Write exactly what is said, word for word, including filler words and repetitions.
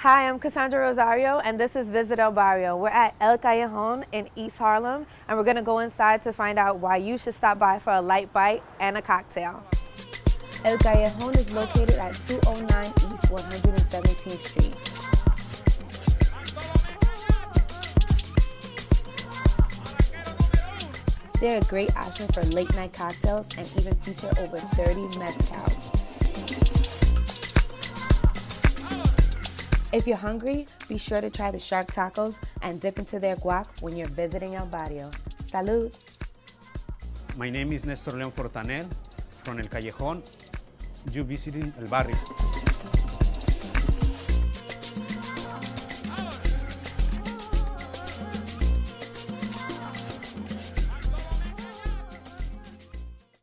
Hi, I'm Cassandra Rosario, and this is Visit El Barrio. We're at El Kallejon in East Harlem, and we're going to go inside to find out why you should stop by for a light bite and a cocktail. El Kallejon is located at two oh nine East one hundred seventeenth Street. They're a great option for late-night cocktails and even feature over thirty mezcals. If you're hungry, be sure to try the shark tacos and dip into their guac when you're visiting El Barrio. Salud! My name is Nestor Leon Fortanel from El Kallejon. You visiting El Barrio.